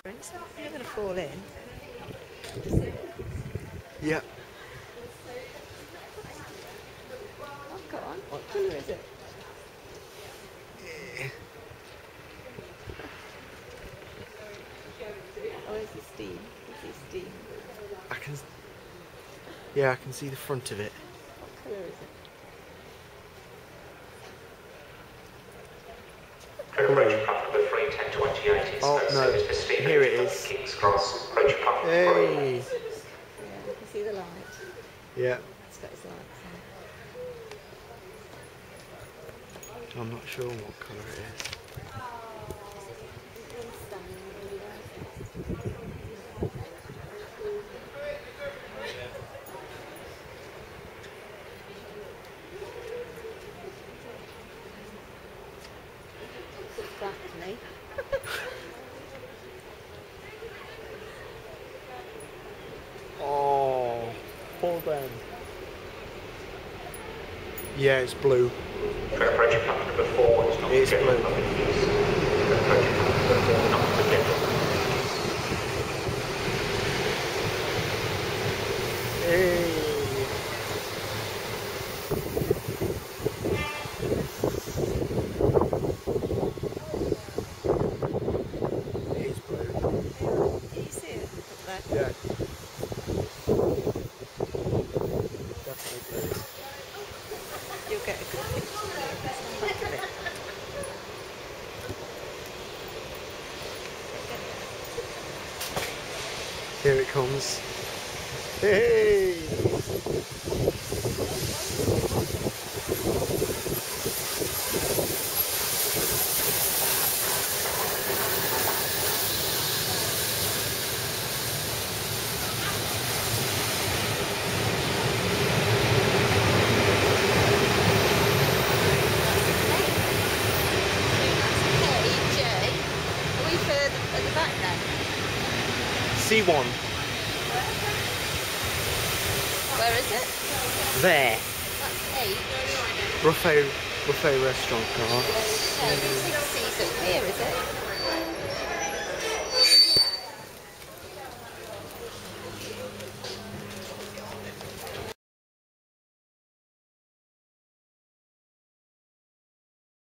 You're going to fall in. Yeah. Oh, go on. What colour is it? Oh, it's the steam. It's the steam. I can. Yeah, I can see the front of it. What colour is it? Oh no, here it is. Hey! Yeah, you can see the light. Yeah, It's got its lights on. I'm not sure what colour it is. Looks black to me. Oh, poor Ben. Yeah, it's blue. It's blue. Hey. It is blue. Can you see it up there? Yeah. Definitely blue. You'll get a good picture of it. Back of it. Here it comes. Hey! Are we further at the back then? C1. Where is it? There. That's 8. Buffet restaurant car. No, 6C's up here, is it?